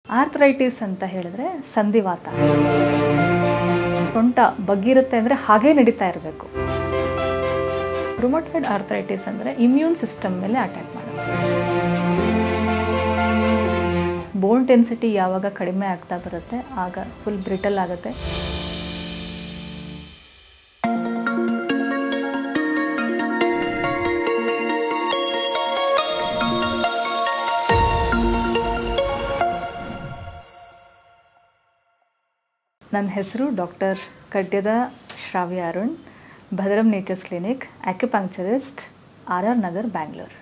Arthritis ಅಂತ ಹೇಳಿದ್ರೆ ಸಂಧಿವಾತ. ಸೊಂಟ ಬಗ್ಗಿರುತ್ತೆ ಅಂದರೆ ಹಾಗೇ ನಡೀತಾ ಇರಬೇಕು. ರುಮಟಾಯ್ಡ್ ಆರ್ಥರೈಟಿಸ್ ಅಂದರೆ ಇಮ್ಯೂನ್ ಸಿಸ್ಟಮ್ ಮೇಲೆ ಅಟ್ಯಾಕ್ ಮಾಡುತ್ತೆ. ಬೋನ್ ಡೆನ್ಸಿಟಿ ಯಾವಾಗ ಕಡಿಮೆ ಆಗ್ತಾ ಬರುತ್ತೆ ಆಗ ಫುಲ್ ಬ್ರಿಟಲ್ ಆಗುತ್ತೆ. ನನ್ನ ಹೆಸರು doctor Kadyada Shravya Arun, Bhadram nature's clinic, acupuncturist, RR Nagar, Bangalore.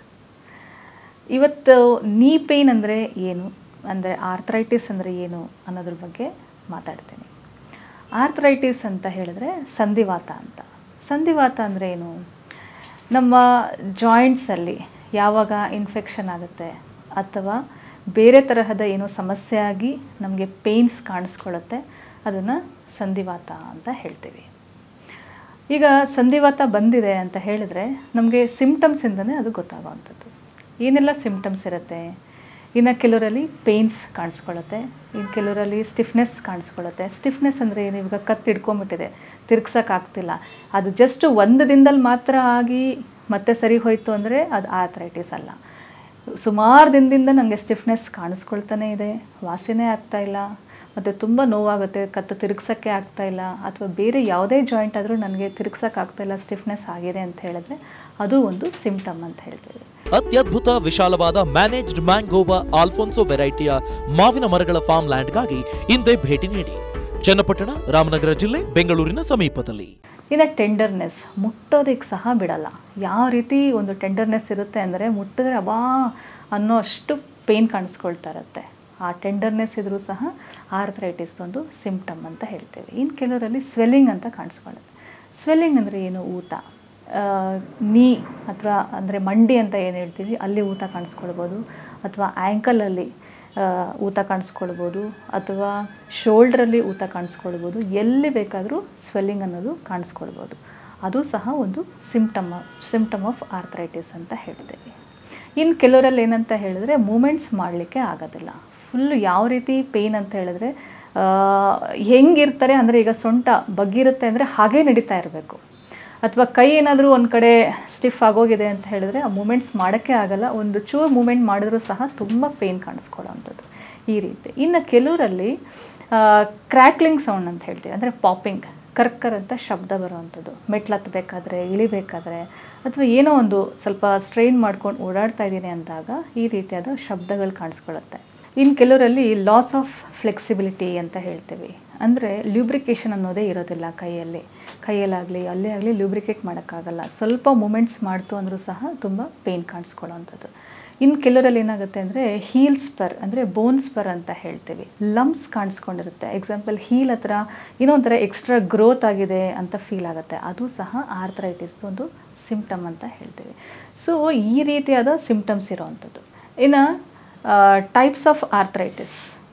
ಇವತ್ತು ನೀ ಪೇಯ್ನ್ ಅಂದರೆ ಏನು, ಅಂದರೆ ಆರ್ಥರೈಟಿಸ್ ಅಂದರೆ ಏನು ಅನ್ನೋದ್ರ ಬಗ್ಗೆ ಮಾತಾಡ್ತೀನಿ. ಆರ್ಥರೈಟಿಸ್ ಅಂತ ಹೇಳಿದ್ರೆ ಸಂಧಿವಾತ ಅಂತ. ಸಂಧಿವಾತ ಅಂದರೆ ಏನು? ನಮ್ಮ ಜಾಯಿಂಟ್ಸಲ್ಲಿ ಯಾವಾಗ ಇನ್ಫೆಕ್ಷನ್ ಆಗುತ್ತೆ ಅಥವಾ ಬೇರೆ ತರಹದ ಏನೋ ಸಮಸ್ಯೆ ಆಗಿ ನಮಗೆ ಪೇಯ್ನ್ಸ್ ಕಾಣಿಸ್ಕೊಳ್ಳುತ್ತೆ, ಅದನ್ನು ಸಂಧಿವಾತ ಅಂತ ಹೇಳ್ತೀವಿ. ಈಗ ಸಂಧಿವಾತ ಬಂದಿದೆ ಅಂತ ಹೇಳಿದ್ರೆ ನಮಗೆ ಸಿಮ್ಟಮ್ಸಿಂದನೇ ಅದು ಗೊತ್ತಾಗೋವಂಥದ್ದು. ಏನೆಲ್ಲ ಸಿಮ್ಟಮ್ಸ್ ಇರುತ್ತೆ? ಇನ್ನು ಕೆಲವರಲ್ಲಿ ಪೇಯ್ನ್ಸ್ ಕಾಣಿಸ್ಕೊಳ್ಳುತ್ತೆ, ಇನ್ನು ಕೆಲವರಲ್ಲಿ ಸ್ಟಿಫ್ನೆಸ್ ಕಾಣಿಸ್ಕೊಳ್ಳುತ್ತೆ. ಸ್ಟಿಫ್ನೆಸ್ ಅಂದರೆ ಏನು? ಇವಾಗ ಕತ್ತು ಹಿಡ್ಕೊಂಬಿಟ್ಟಿದೆ, ತಿರ್ಗ್ಸೋಕ್ಕಾಗ್ತಿಲ್ಲ, ಅದು ಜಸ್ಟ್ ಒಂದು ದಿನದಲ್ಲಿ ಮಾತ್ರ ಆಗಿ ಮತ್ತೆ ಸರಿ ಹೋಯಿತು ಅಂದರೆ ಅದು ಆರ್ಥರೈಟಿಸ್ ಅಲ್ಲ. ಸುಮಾರು ದಿನದಿಂದ ನನಗೆ ಸ್ಟಿಫ್ನೆಸ್ ಕಾಣಿಸ್ಕೊಳ್ತಾನೆ ಇದೆ, ವಾಸಿನೇ ಆಗ್ತಾಯಿಲ್ಲ, ಮತ್ತು ತುಂಬ ನೋವಾಗುತ್ತೆ, ಕತ್ತು ತಿರುಗ್ಸೋಕ್ಕೆ ಆಗ್ತಾಯಿಲ್ಲ, ಅಥವಾ ಬೇರೆ ಯಾವುದೇ ಜಾಯಿಂಟ್ ಆದರೂ ನನಗೆ ತಿರುಗ್ಸೋಕ್ಕಾಗ್ತಾಯಿಲ್ಲ, ಸ್ಟಿಫ್ನೆಸ್ ಆಗಿದೆ ಅಂತ ಹೇಳಿದ್ರೆ ಅದು ಒಂದು ಸಿಂಪ್ಟಮ್ ಅಂತ ಹೇಳ್ತೀವಿ. ಅತ್ಯದ್ಭುತ ವಿಶಾಲವಾದ ಮ್ಯಾನೇಜ್ಡ್ ಮ್ಯಾಂಗೋವಾ ಆಲ್ಫೋನ್ಸೋ ವೆರೈಟಿಯ ಮಾವಿನ ಮರಗಳ ಫಾರ್ಮ್ ಲ್ಯಾಂಡ್ಗಾಗಿ ಹಿಂದೆ ಭೇಟಿ ನೀಡಿ. ಚನ್ನಪಟ್ಟಣ, ರಾಮನಗರ ಜಿಲ್ಲೆ, ಬೆಂಗಳೂರಿನ ಸಮೀಪದಲ್ಲಿ. ಇನ್ನು ಟೆಂಡರ್ನೆಸ್, ಮುಟ್ಟೋದಕ್ಕೆ ಸಹ ಬಿಡಲ್ಲ. ಯಾವ ರೀತಿ ಒಂದು ಟೆಂಡರ್ನೆಸ್ ಇರುತ್ತೆ ಅಂದರೆ ಮುಟ್ಟಿದ್ರೆ ಅಬಾ ಅನ್ನೋ ಅಷ್ಟು ಪೇಯ್ನ್ ಕಾಣಿಸ್ಕೊಳ್ತಾ ಇರುತ್ತೆ. ಆ ಟೆಂಡರ್ನೆಸ್ ಇದ್ರೂ ಸಹ ಆರ್ಥರೈಟಿಸ್ ಒಂದು ಸಿಂಪ್ಟಮ್ ಅಂತ ಹೇಳ್ತೇವೆ. ಇನ್ನು ಕೆಲವರಲ್ಲಿ ಸ್ವೆಲ್ಲಿಂಗ್ ಅಂತ ಕಾಣಿಸ್ಕೊಳ್ಳುತ್ತೆ. ಸ್ವೆಲ್ಲಿಂಗ್ ಅಂದರೆ ಏನು? ಊತ, ನೀ ಅಥವಾ ಅಂದರೆ ಮಂಡಿ ಅಂತ ಏನು ಹೇಳ್ತೀವಿ ಅಲ್ಲಿ ಊತ ಕಾಣಿಸ್ಕೊಳ್ಬೋದು, ಅಥವಾ ಆ್ಯಂಕಲಲ್ಲಿ ಊತ ಕಾಣಿಸ್ಕೊಳ್ಬೋದು, ಅಥವಾ ಶೋಲ್ಡ್ರಲ್ಲಿ ಊತ ಕಾಣಿಸ್ಕೊಳ್ಬೋದು. ಎಲ್ಲಿ ಬೇಕಾದರೂ ಸ್ವೆಲ್ಲಿಂಗ್ ಅನ್ನೋದು ಕಾಣಿಸ್ಕೊಳ್ಬೋದು. ಅದು ಸಹ ಒಂದು ಸಿಂಪ್ಟಮ್ ಆಫ್ ಆರ್ಥರೈಟಿಸ್ ಅಂತ ಹೇಳ್ತೇವೆ. ಇನ್ನು ಕೆಲವರಲ್ಲಿ ಏನಂತ ಹೇಳಿದ್ರೆ ಮೂಮೆಂಟ್ಸ್ ಮಾಡಲಿಕ್ಕೆ ಆಗೋದಿಲ್ಲ. ಫುಲ್ಲು ಯಾವ ರೀತಿ ಪೇಯ್ನ್ ಅಂತ ಹೇಳಿದ್ರೆ ಹೆಂಗಿರ್ತಾರೆ ಅಂದರೆ, ಈಗ ಸೊಂಟ ಬಗ್ಗಿರುತ್ತೆ ಅಂದರೆ ಹಾಗೇ ನಡೀತಾ ಇರಬೇಕು, ಅಥವಾ ಕೈ ಏನಾದರೂ ಒಂದು ಕಡೆ ಸ್ಟಿಫ್ ಆಗೋಗಿದೆ ಅಂತ ಹೇಳಿದ್ರೆ ಆ ಮೂಮೆಂಟ್ಸ್ ಮಾಡೋಕ್ಕೆ ಆಗಲ್ಲ. ಒಂದು ಚೂರು ಮೂಮೆಂಟ್ ಮಾಡಿದ್ರೂ ಸಹ ತುಂಬ ಪೇಯ್ನ್ ಕಾಣಿಸ್ಕೊಳ್ಳೋವಂಥದ್ದು ಈ ರೀತಿ. ಇನ್ನು ಕೆಲವರಲ್ಲಿ ಕ್ರ್ಯಾಕ್ಲಿಂಗ್ ಸೌಂಡ್ ಅಂತ ಹೇಳ್ತೀವಿ, ಅಂದರೆ ಪಾಪಿಂಗ್, ಕರ್ಕರ್ ಅಂತ ಶಬ್ದ ಬರುವಂಥದ್ದು. ಮೆಟ್ಲು ಹತ್ತಬೇಕಾದ್ರೆ, ಇಳಿಬೇಕಾದ್ರೆ, ಅಥವಾ ಏನೋ ಒಂದು ಸ್ವಲ್ಪ ಸ್ಟ್ರೈನ್ ಮಾಡ್ಕೊಂಡು ಓಡಾಡ್ತಾ ಇದ್ದೀನಿ ಅಂದಾಗ ಈ ರೀತಿಯಾದ ಶಬ್ದಗಳು ಕಾಣಿಸ್ಕೊಳ್ಳುತ್ತೆ. ಇನ್ನು ಕೆಲವರಲ್ಲಿ ಲಾಸ್ ಆಫ್ ಫ್ಲೆಕ್ಸಿಬಿಲಿಟಿ ಅಂತ ಹೇಳ್ತೀವಿ, ಅಂದರೆ ಲ್ಯೂಬ್ರಿಕೇಷನ್ ಅನ್ನೋದೇ ಇರೋದಿಲ್ಲ ಕೈಯಲ್ಲಾಗಲಿ ಅಲ್ಲೇ ಆಗಲಿ ಲ್ಯೂಬ್ರಿಕೇಟ್ ಮಾಡೋಕ್ಕಾಗಲ್ಲ. ಸ್ವಲ್ಪ ಮೂಮೆಂಟ್ಸ್ ಮಾಡ್ತು ಅಂದರೂ ಸಹ ತುಂಬ ಪೇಯ್ನ್ ಕಾಣಿಸ್ಕೊಳ್ಳೋವಂಥದ್ದು. ಇನ್ನು ಕೆಲವರಲ್ಲಿ ಏನಾಗುತ್ತೆ ಅಂದರೆ ಹೀಲ್ ಸ್ಪರ್, ಅಂದರೆ ಬೋನ್ ಸ್ಪರ್ ಅಂತ ಹೇಳ್ತೀವಿ, ಲಂಪ್ಸ್ ಕಾಣಿಸ್ಕೊಂಡಿರುತ್ತೆ. ಎಕ್ಸಾಂಪಲ್ ಹೀಲ್ ಹತ್ರ ಏನೋ ಒಂಥರ ಎಕ್ಸ್ಟ್ರಾ ಗ್ರೋತ್ ಆಗಿದೆ ಅಂತ ಫೀಲ್ ಆಗುತ್ತೆ, ಅದು ಸಹ ಆರ್ಥರೈಟಿಸ್ ಒಂದು ಸಿಂಪ್ಟಮ್ ಅಂತ ಹೇಳ್ತೀವಿ. ಸೊ ಈ ರೀತಿಯಾದ ಸಿಂಪ್ಟಮ್ಸ್ ಇರೋವಂಥದ್ದು. ಇನ್ನು ಟೈಪ್ಸ್ ಆಫ್ ಆರ್ಥರೈಟಿಸ್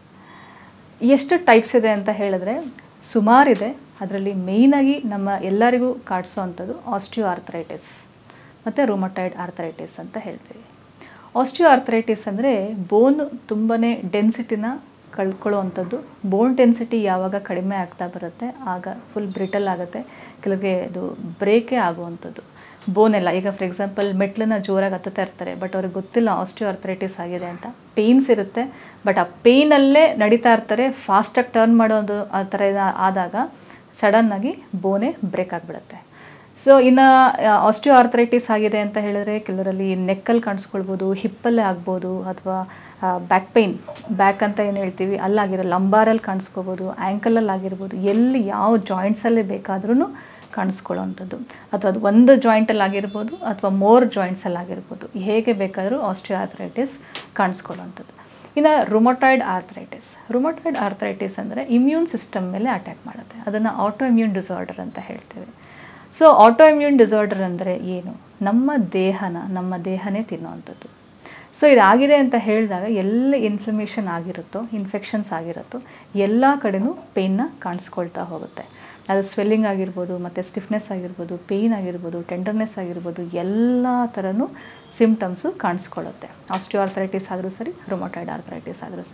ಎಷ್ಟು ಟೈಪ್ಸ್ ಇದೆ ಅಂತ ಹೇಳಿದ್ರೆ ಸುಮಾರಿದೆ. ಅದರಲ್ಲಿ ಮೇಯ್ನಾಗಿ ನಮ್ಮ ಎಲ್ಲರಿಗೂ ಕಾಡಿಸೋ ಅಂಥದ್ದು ಆಸ್ಟಿಯೋ ಆರ್ಥರೈಟಿಸ್ ಮತ್ತು ರುಮಟಾಯ್ಡ್ ಆರ್ಥರೈಟಿಸ್ ಅಂತ ಹೇಳ್ತೀವಿ. ಆಸ್ಟಿಯೋ ಆರ್ಥರೈಟಿಸ್ ಅಂದರೆ ಬೋನ್ ತುಂಬಾ ಡೆನ್ಸಿಟಿನ ಕಳ್ಕೊಳ್ಳೋವಂಥದ್ದು. ಬೋನ್ ಡೆನ್ಸಿಟಿ ಯಾವಾಗ ಕಡಿಮೆ ಆಗ್ತಾ ಬರುತ್ತೆ ಆಗ ಫುಲ್ ಬ್ರಿಟಲ್ ಆಗುತ್ತೆ, ಕೆಲವರಿಗೆ ಅದು ಬ್ರೇಕೇ ಆಗುವಂಥದ್ದು. ಬೋನೆಲ್ಲ, ಈಗ ಫಾರ್ ಎಕ್ಸಾಂಪಲ್ ಮೆಟ್ಲನ್ನ ಜೋರಾಗಿ ಹತ್ತುತ್ತಾ ಇರ್ತಾರೆ, ಬಟ್ ಅವ್ರಿಗೆ ಗೊತ್ತಿಲ್ಲ ಆಸ್ಟಿಯೋ ಆರ್ಥರೈಟಿಸ್ ಆಗಿದೆ ಅಂತ. ಪೇಯ್ನ್ಸ್ ಇರುತ್ತೆ, ಬಟ್ ಆ ಪೇಯ್ನಲ್ಲೇ ನಡೀತಾ ಇರ್ತಾರೆ, ಫಾಸ್ಟಾಗಿ ಟರ್ನ್ ಮಾಡೋದು ಆ ಥರ ಆದಾಗ ಸಡನ್ನಾಗಿ ಬೋನೇ ಬ್ರೇಕ್ ಆಗಿಬಿಡುತ್ತೆ. ಸೊ ಇನ್ನು ಆಸ್ಟಿಯೋ ಆರ್ಥರೈಟಿಸ್ ಆಗಿದೆ ಅಂತ ಹೇಳಿದ್ರೆ ಕೆಲವರಲ್ಲಿ ನೆಕ್ಕಲ್ಲಿ ಕಾಣಿಸ್ಕೊಳ್ಬೋದು, ಹಿಪ್ಪಲ್ಲೇ ಆಗ್ಬೋದು, ಅಥವಾ ಬ್ಯಾಕ್ ಪೇಯ್ನ್, ಬ್ಯಾಕ್ ಅಂತ ಏನು ಹೇಳ್ತೀವಿ ಅಲ್ಲಾಗಿರೋ ಲಂಬಾರಲ್ಲಿ ಕಾಣಿಸ್ಕೋಬೋದು, ಆ್ಯಂಕಲಲ್ಲಿ ಆಗಿರ್ಬೋದು, ಎಲ್ಲಿ ಯಾವ ಜಾಯಿಂಟ್ಸಲ್ಲೇ ಬೇಕಾದ್ರೂ ಕಾಣಿಸ್ಕೊಳ್ಳೋವಂಥದ್ದು, ಅಥವಾ ಅದು ಒಂದು ಜಾಯಿಂಟಲ್ಲಿ ಆಗಿರ್ಬೋದು ಅಥವಾ ಮೋರ್ ಜಾಯಿಂಟ್ಸಲ್ಲಿ ಆಗಿರ್ಬೋದು, ಹೇಗೆ ಬೇಕಾದರೂ ಆಸ್ಟಿಯೋ ಆರ್ಥರೈಟಿಸ್ ಕಾಣಿಸ್ಕೊಳ್ಳೋವಂಥದ್ದು. ಇನ್ನು ರುಮಟಾಯ್ಡ್ ಆರ್ಥರೈಟಿಸ್ ಅಂದರೆ ಇಮ್ಯೂನ್ ಸಿಸ್ಟಮ್ ಮೇಲೆ ಅಟ್ಯಾಕ್ ಮಾಡುತ್ತೆ. ಅದನ್ನು ಆಟೋ ಇಮ್ಯೂನ್ ಡಿಸಾರ್ಡರ್ ಅಂತ ಹೇಳ್ತೇವೆ. ಸೊ ಆಟೋ ಇಮ್ಯೂನ್ ಡಿಸಾರ್ಡರ್ ಅಂದರೆ ಏನು? ನಮ್ಮ ದೇಹನೇ ತಿನ್ನುವಂಥದ್ದು. ಸೊ ಇದಾಗಿದೆ ಅಂತ ಹೇಳಿದಾಗ ಎಲ್ಲ ಇನ್ಫ್ಲಮೇಷನ್ ಆಗಿರುತ್ತೋ, ಇನ್ಫೆಕ್ಷನ್ಸ್ ಆಗಿರುತ್ತೋ ಎಲ್ಲ ಕಡೆನೂ ಪೇಯ್ನ ಕಾಣಿಸ್ಕೊಳ್ತಾ ಹೋಗುತ್ತೆ. ಅದು ಸ್ವೆಲ್ಲಿಂಗ್ ಆಗಿರ್ಬೋದು, ಮತ್ತು ಸ್ಟಿಫ್ನೆಸ್ ಆಗಿರ್ಬೋದು, ಪೇಯ್ನ್ ಆಗಿರ್ಬೋದು, ಟೆಂಡರ್ನೆಸ್ ಆಗಿರ್ಬೋದು, ಎಲ್ಲ ಥರನೂ ಸಿಂಪ್ಟಮ್ಸು ಕಾಣಿಸ್ಕೊಳ್ಳುತ್ತೆ. ಆಸ್ಟಿಯೋ ಆರ್ಥರೈಟಿಸ್ ಆದರೂ ಸರಿ, ರುಮಟಾಯ್ಡ್ ಆರ್ಥರೈಟಿಸ್ ಆದರೂ ಸರಿ.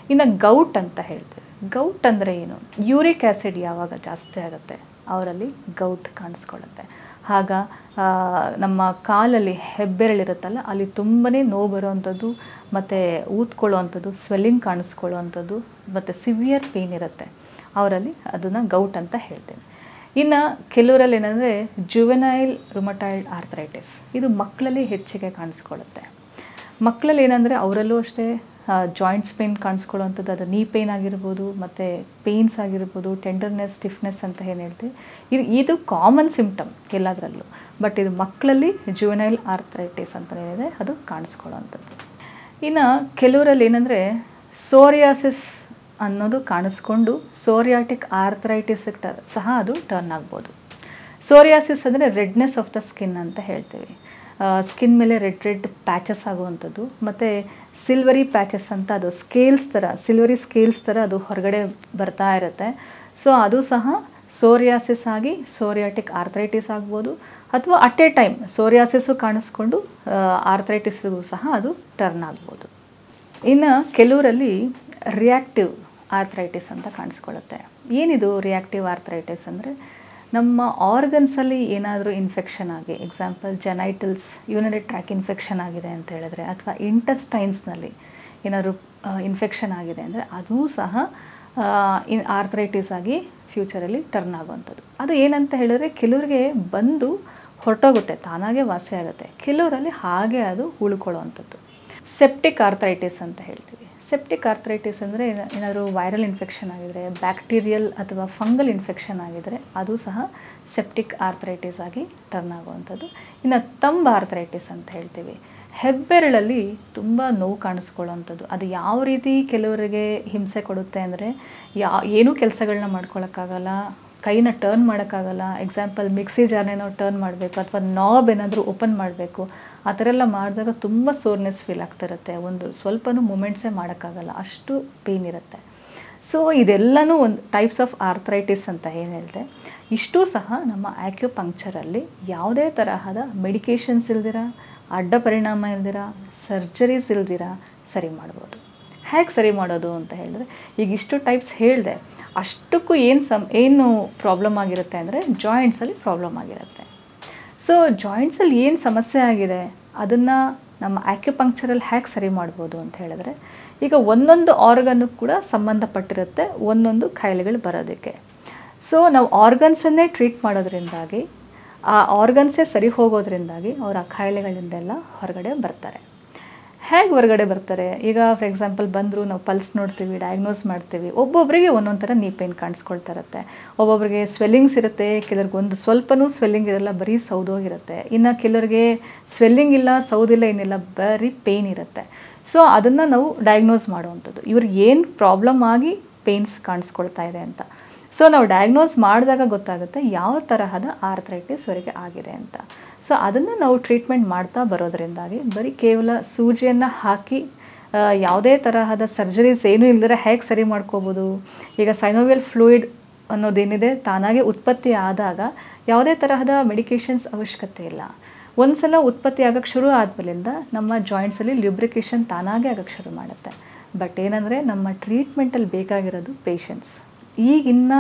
ಇನ್ನು ಗೌಟ್ ಅಂತ ಹೇಳ್ತೇವೆ. ಗೌಟ್ ಅಂದರೆ ಏನು? ಯೂರಿಕ್ ಆ್ಯಸಿಡ್ ಯಾವಾಗ ಜಾಸ್ತಿ ಆಗುತ್ತೆ ಅವರಲ್ಲಿ ಗೌಟ್ ಕಾಣಿಸ್ಕೊಳ್ಳುತ್ತೆ. ಆಗ ನಮ್ಮ ಕಾಲಲ್ಲಿ ಹೆಬ್ಬೆರಳಿರುತ್ತಲ್ಲ ಅಲ್ಲಿ ತುಂಬಾ ನೋವು ಬರುವಂಥದ್ದು, ಮತ್ತು ಊದ್ಕೊಳ್ಳುವಂಥದ್ದು, ಸ್ವೆಲ್ಲಿಂಗ್ ಕಾಣಿಸ್ಕೊಳ್ಳುವಂಥದ್ದು, ಮತ್ತು ಸಿವಿಯರ್ ಪೇಯ್ನ್ ಇರುತ್ತೆ ಅವರಲ್ಲಿ, ಅದನ್ನು ಗೌಟ್ ಅಂತ ಹೇಳ್ತೇವೆ. ಇನ್ನು ಕೆಲವರಲ್ಲಿ ಏನಂದರೆ ಜುವೆನೈಲ್ ರುಮಟಾಯ್ಡ್ ಆರ್ಥರೈಟಿಸ್, ಇದು ಮಕ್ಕಳಲ್ಲಿ ಹೆಚ್ಚಿಗೆ ಕಾಣಿಸ್ಕೊಳ್ಳುತ್ತೆ. ಮಕ್ಕಳಲ್ಲಿ ಏನಂದರೆ ಅವರಲ್ಲೂ ಅಷ್ಟೇ ಜಾಯಿಂಟ್ಸ್ ಪೇಯ್ನ್ ಕಾಣಿಸ್ಕೊಳ್ಳುವಂಥದ್ದು, ಅದು ನೀ ಪೇಯ್ನ್ ಆಗಿರ್ಬೋದು, ಮತ್ತು ಪೇಯ್ನ್ಸ್ ಆಗಿರ್ಬೋದು, ಟೆಂಡರ್ನೆಸ್, ಸ್ಟಿಫ್ನೆಸ್ ಅಂತ ಏನು ಹೇಳ್ತೀವಿ, ಇದು ಕಾಮನ್ ಸಿಂಪ್ಟಮ್ ಎಲ್ಲದರಲ್ಲೂ. ಬಟ್ ಇದು ಮಕ್ಕಳಲ್ಲಿ ಜುವೆನೈಲ್ ಆರ್ಥರೈಟಿಸ್ ಅಂತ ಏನಿದೆ ಅದು ಕಾಣಿಸ್ಕೊಳ್ಳುವಂಥದ್ದು. ಇನ್ನು ಕೆಲವರಲ್ಲಿ ಏನಂದರೆ ಸೋರಿಯಾಸಿಸ್ ಅನ್ನೋದು ಕಾಣಿಸ್ಕೊಂಡು ಸೋರಿಯಾಟಿಕ್ ಆರ್ಥರೈಟಿಸ್ ಸಹ ಅದು ಟರ್ನ್ ಆಗ್ಬೋದು. ಸೋರಿಯಾಸಿಸ್ ಅಂದರೆ ರೆಡ್ನೆಸ್ ಆಫ್ ದ ಸ್ಕಿನ್ ಅಂತ ಹೇಳ್ತೀವಿ. ಸ್ಕಿನ್ ಮೇಲೆ ರೆಡ್ ಪ್ಯಾಚಸ್ ಆಗುವಂಥದ್ದು, ಮತ್ತು ಸಿಲ್ವರಿ ಪ್ಯಾಚಸ್ ಅಂತ ಅದು ಸ್ಕೇಲ್ಸ್ ಥರ, ಸಿಲ್ವರಿ ಸ್ಕೇಲ್ಸ್ ಥರ ಅದು ಹೊರಗಡೆ ಬರ್ತಾ ಇರುತ್ತೆ. ಸೊ ಅದು ಸಹ ಸೋರಿಯಾಸಿಸ್ ಆಗಿ ಸೋರಿಯಾಟಿಕ್ ಆರ್ಥರೈಟಿಸ್ ಆಗ್ಬೋದು, ಅಥವಾ ಅಟ್ ಎ ಟೈಮ್ ಸೋರಿಯಾಸಿಸ್ಸು ಕಾಣಿಸ್ಕೊಂಡು ಆರ್ಥರೈಟಿಸ್ಗೂ ಸಹ ಅದು ಟರ್ನ್ ಆಗ್ಬೋದು. ಇನ್ನು ಕೆಲವರಲ್ಲಿ ರಿಯಾಕ್ಟಿವ್ ಆರ್ಥರೈಟಿಸ್ ಅಂತ ಕಾಣಿಸ್ಕೊಳ್ಳುತ್ತೆ. ಏನಿದು ರಿಯಾಕ್ಟಿವ್ ಆರ್ಥರೈಟಿಸ್ ಅಂದರೆ, ನಮ್ಮ ಆರ್ಗನ್ಸಲ್ಲಿ ಏನಾದರೂ ಇನ್ಫೆಕ್ಷನ್ ಆಗಿ, example genitals, urinary tract infection ಆಗಿದೆ ಅಂತ ಹೇಳಿದ್ರೆ, ಅಥವಾ ಇಂಟೆಸ್ಟೈನ್ಸ್ನಲ್ಲಿ ಏನಾದರೂ ಇನ್ಫೆಕ್ಷನ್ ಆಗಿದೆ ಅಂದರೆ ಅದು ಸಹ ಆರ್ಥರೈಟಿಸ್ ಆಗಿ ಫ್ಯೂಚರಲ್ಲಿ ಟರ್ನ್ ಆಗುವಂಥದ್ದು. ಅದು ಏನಂತ ಹೇಳಿದ್ರೆ ಕೆಲವರಿಗೆ ಬಂದು ಹೊರಟೋಗುತ್ತೆ, ತಾನಾಗೆ ವಾಸಿ ಆಗುತ್ತೆ, ಕೆಲವರಲ್ಲಿ ಹಾಗೆ ಅದು ಉಳ್ಕೊಳ್ಳುವಂಥದ್ದು. ಸೆಪ್ಟಿಕ್ ಆರ್ಥರೈಟಿಸ್ ಅಂತ ಹೇಳ್ತೀವಿ. ಸೆಪ್ಟಿಕ್ ಆರ್ಥರೈಟಿಸ್ ಅಂದರೆ ಏನಾದರೂ ವೈರಲ್ ಇನ್ಫೆಕ್ಷನ್ ಆಗಿದರೆ, ಬ್ಯಾಕ್ಟೀರಿಯಲ್ ಅಥವಾ ಫಂಗಲ್ ಇನ್ಫೆಕ್ಷನ್ ಆಗಿದರೆ ಅದು ಸಹ ಸೆಪ್ಟಿಕ್ ಆರ್ಥರೈಟಿಸ್ ಆಗಿ ಟರ್ನ್ ಆಗುವಂಥದ್ದು. ಇನ್ನು ತಂಬ್ ಆರ್ಥರೈಟಿಸ್ ಅಂತ ಹೇಳ್ತೀವಿ. ಹೆಬ್ಬೆರಳಲ್ಲಿ ತುಂಬ ನೋವು ಕಾಣಿಸ್ಕೊಳ್ಳೋವಂಥದ್ದು. ಅದು ಯಾವ ರೀತಿ ಕೆಲವರಿಗೆ ಹಿಂಸೆ ಕೊಡುತ್ತೆ ಅಂದರೆ, ಏನೂ ಕೆಲಸಗಳನ್ನ ಮಾಡ್ಕೊಳ್ಳೋಕ್ಕಾಗಲ್ಲ, ಕೈನ ಟರ್ನ್ ಮಾಡೋಕ್ಕಾಗಲ್ಲ. ಎಕ್ಸಾಂಪಲ್ ಮಿಕ್ಸಿ ಜಾರ್ನೇನೋ ಟರ್ನ್ ಮಾಡಬೇಕು, ಅಥವಾ ನಾಬ್ ಏನಾದರೂ ಓಪನ್ ಮಾಡಬೇಕು, ಆ ಥರ ಎಲ್ಲ ಮಾಡಿದಾಗ ತುಂಬ ಸೋರ್ನೆಸ್ ಫೀಲ್ ಆಗ್ತಿರುತ್ತೆ. ಒಂದು ಸ್ವಲ್ಪನೂ ಮೂಮೆಂಟ್ಸೇ ಮಾಡೋಕ್ಕಾಗಲ್ಲ, ಅಷ್ಟು ಪೇಯ್ನ್ ಇರುತ್ತೆ. ಸೊ ಇದೆಲ್ಲನೂ ಒಂದು ಟೈಪ್ಸ್ ಆಫ್ ಆರ್ಥರೈಟಿಸ್ ಅಂತ ಏನು ಹೇಳಿದೆ. ಇಷ್ಟೂ ಸಹ ನಮ್ಮ ಆಕ್ಯುಪಂಕ್ಚರಲ್ಲಿ ಯಾವುದೇ ತರಹದ ಮೆಡಿಕೇಷನ್ಸ್ ಇಲ್ದಿರ, ಅಡ್ಡ ಪರಿಣಾಮ ಇಲ್ದಿರ, ಸರ್ಜರೀಸ್ ಇಲ್ದಿರ ಸರಿ ಮಾಡ್ಬೋದು. ಹೇಗೆ ಸರಿ ಮಾಡೋದು ಅಂತ ಹೇಳಿದ್ರೆ, ಈಗ ಇಷ್ಟು ಟೈಪ್ಸ್ ಹೇಳಿದೆ, ಅಷ್ಟಕ್ಕೂ ಏನು ಪ್ರಾಬ್ಲಮ್ ಆಗಿರುತ್ತೆ ಅಂದರೆ ಜಾಯಿಂಟ್ಸಲ್ಲಿ ಪ್ರಾಬ್ಲಮ್ ಆಗಿರುತ್ತೆ. ಸೊ ಜಾಯಿಂಟ್ಸಲ್ಲಿ ಏನು ಸಮಸ್ಯೆ ಆಗಿದೆ ಅದನ್ನು ನಮ್ಮ ಆಕ್ಯುಪಂಕ್ಚರಲ್ಲಿ ಹೇಗೆ ಸರಿ ಮಾಡ್ಬೋದು ಅಂತ ಹೇಳಿದ್ರೆ, ಈಗ ಒಂದೊಂದು ಆರ್ಗನ್ನು ಕೂಡ ಸಂಬಂಧಪಟ್ಟಿರುತ್ತೆ ಒಂದೊಂದು ಕಾಯಿಲೆಗಳು ಬರೋದಕ್ಕೆ. ಸೊ ನಾವು ಆರ್ಗನ್ಸನ್ನೇ ಟ್ರೀಟ್ ಮಾಡೋದ್ರಿಂದಾಗಿ, ಆ ಆರ್ಗನ್ಸೇ ಸರಿ ಹೋಗೋದ್ರಿಂದಾಗಿ ಅವ್ರು ಆ ಕಾಯಿಲೆಗಳಿಂದೆಲ್ಲ ಹೊರಗಡೆ ಬರ್ತಾರೆ. ಹೇಗೆ ಹೊರಗಡೆ ಬರ್ತಾರೆ? ಈಗ ಫಾರ್ ಎಕ್ಸಾಂಪಲ್ ಬಂದರು, ನಾವು ಪಲ್ಸ್ ನೋಡ್ತೀವಿ, ಡಯಾಗ್ನೋಸ್ ಮಾಡ್ತೀವಿ. ಒಬ್ಬೊಬ್ಬರಿಗೆ ಒಂದೊಂದು ಥರ ನೀ ಪೇಯ್ನ್ ಕಾಣಿಸ್ಕೊಳ್ತಾ ಇರುತ್ತೆ. ಒಬ್ಬೊಬ್ಬರಿಗೆ ಸ್ವೆಲ್ಲಿಂಗ್ಸ್ ಇರುತ್ತೆ, ಕೆಲವ್ರಿಗೆ ಒಂದು ಸ್ವಲ್ಪನೂ ಸ್ವೆಲ್ಲಿಂಗ್ ಇರಲ್ಲ, ಬರೀ ಸೌದೋಗಿರುತ್ತೆ. ಇನ್ನು ಕೆಲವರಿಗೆ ಸ್ವೆಲ್ಲಿಂಗ್ ಇಲ್ಲ, ಸೌದಿಲ್ಲ, ಏನಿಲ್ಲ, ಬರೀ ಪೇಯ್ನ್ ಇರುತ್ತೆ. ಸೊ ಅದನ್ನು ನಾವು ಡಯಾಗ್ನೋಸ್ ಮಾಡುವಂಥದ್ದು, ಇವ್ರಿಗೆ ಏನು ಪ್ರಾಬ್ಲಮ್ ಆಗಿ ಪೇಯ್ನ್ಸ್ ಕಾಣಿಸ್ಕೊಳ್ತಾ ಇದೆ ಅಂತ. ಸೊ ನಾವು ಡಯಾಗ್ನೋಸ್ ಮಾಡಿದಾಗ ಗೊತ್ತಾಗುತ್ತೆ ಯಾವ ತರಹದ ಆರ್ಥರೈಟಿಸ್ ಅವರಿಗೆ ಆಗಿದೆ ಅಂತ. ಸೊ ಅದನ್ನು ನಾವು ಟ್ರೀಟ್ಮೆಂಟ್ ಮಾಡ್ತಾ ಬರೋದ್ರಿಂದಾಗಿ ಬರೀ ಕೇವಲ ಸೂಜಿಯನ್ನು ಹಾಕಿ ಯಾವುದೇ ತರಹದ ಸರ್ಜರೀಸ್ ಏನೂ ಇಲ್ದಿರ ಹೇಗೆ ಸರಿ ಮಾಡ್ಕೋಬೋದು. ಈಗ ಸೈನೋವಿಯಲ್ ಫ್ಲೂಯಿಡ್ ಅನ್ನೋದೇನಿದೆ ತಾನಾಗೆ ಉತ್ಪತ್ತಿ ಆದಾಗ ಯಾವುದೇ ತರಹದ ಮೆಡಿಕೇಷನ್ಸ್ ಅವಶ್ಯಕತೆ ಇಲ್ಲ. ಒಂದು ಸಲ ಉತ್ಪತ್ತಿ ಆಗೋಕ್ಕೆ ಶುರು ಆದಮೇಲಿಂದ ನಮ್ಮ ಜಾಯಿಂಟ್ಸಲ್ಲಿ ಲ್ಯೂಬ್ರಿಕೇಷನ್ ತಾನಾಗೆ ಆಗೋಕ್ಕೆ ಶುರು ಮಾಡುತ್ತೆ. ಬಟ್ ಏನಂದರೆ ನಮ್ಮ ಟ್ರೀಟ್ಮೆಂಟಲ್ಲಿ ಬೇಕಾಗಿರೋದು ಪೇಷನ್ಸ್. ಈಗಿನ್ನ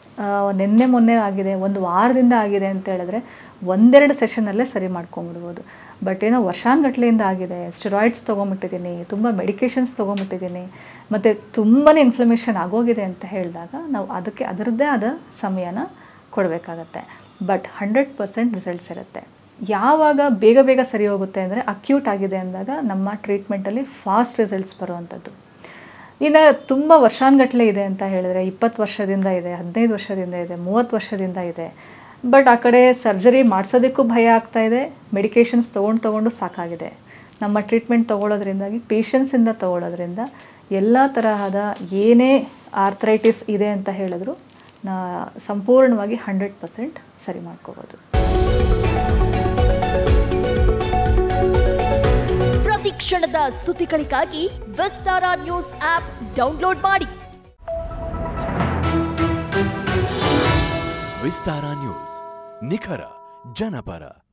ನಿನ್ನೆ ಮೊನ್ನೆ ಆಗಿದೆ, ಒಂದು ವಾರದಿಂದ ಆಗಿದೆ ಅಂತ ಹೇಳಿದ್ರೆ ಒಂದೆರಡು ಸೆಷನಲ್ಲೇ ಸರಿ ಮಾಡ್ಕೊಂಬಿಡ್ಬೋದು. ಬಟ್ ಏನೋ ವರ್ಷಾನುಗಟ್ಲೆಯಿಂದ ಆಗಿದೆ, ಸ್ಟೆರಾಯ್ಡ್ಸ್ ತೊಗೊಂಬಿಟ್ಟಿದ್ದೀನಿ, ತುಂಬ ಮೆಡಿಕೇಷನ್ಸ್ ತೊಗೊಂಬಿಟ್ಟಿದ್ದೀನಿ, ಮತ್ತು ತುಂಬಾ ಇನ್ಫ್ಲಮೇಷನ್ ಆಗೋಗಿದೆ ಅಂತ ಹೇಳಿದಾಗ ನಾವು ಅದಕ್ಕೆ ಅದರದ್ದೇ ಆದ ಸಮಯನ ಕೊಡಬೇಕಾಗತ್ತೆ. ಬಟ್ 100% ರಿಸಲ್ಟ್ಸ್ ಇರುತ್ತೆ. ಯಾವಾಗ ಬೇಗ ಬೇಗ ಸರಿ ಹೋಗುತ್ತೆ ಅಂದರೆ ಅಕ್ಯೂಟ್ ಆಗಿದೆ ಅಂದಾಗ ನಮ್ಮ ಟ್ರೀಟ್ಮೆಂಟಲ್ಲಿ ಫಾಸ್ಟ್ ರಿಸಲ್ಟ್ಸ್ ಬರುವಂಥದ್ದು. ಇನ್ನು ತುಂಬ ವರ್ಷಾನುಗಟ್ಲೆ ಇದೆ ಅಂತ ಹೇಳಿದ್ರೆ 20 ವರ್ಷದಿಂದ ಇದೆ, 15 ವರ್ಷದಿಂದ ಇದೆ, 30 ವರ್ಷದಿಂದ ಇದೆ. ಬಟ್ ಆ ಕಡೆ ಸರ್ಜರಿ ಮಾಡಿಸೋದಕ್ಕೂ ಭಯ ಆಗ್ತಾಯಿದೆ, ಮೆಡಿಕೇಷನ್ಸ್ ತೊಗೊಂಡು ಸಾಕಾಗಿದೆ. ನಮ್ಮ ಟ್ರೀಟ್ಮೆಂಟ್ ತೊಗೊಳ್ಳೋದ್ರಿಂದಾಗಿ, ಪೇಷನ್ಸಿಂದ ತೊಗೊಳ್ಳೋದ್ರಿಂದ ಎಲ್ಲ ತರಹದ ಏನೇ ಆರ್ಥರೈಟಿಸ್ ಇದೆ ಅಂತ ಹೇಳಿದ್ರು ಸಂಪೂರ್ಣವಾಗಿ 100% ಸರಿ ಮಾಡ್ಕೋಬೋದು. ಪ್ರತಿ ಕ್ಷಣದ ಸುದ್ದಿಗಳಿಗಾಗಿ ವಿಸ್ತಾರ ನ್ಯೂಸ್ ಆಪ್ ಡೌನ್ಲೋಡ್ ಮಾಡಿ. ವಿಸ್ತಾರ ನ್ಯೂಸ್, ನಿಖರ ಜನಪರ.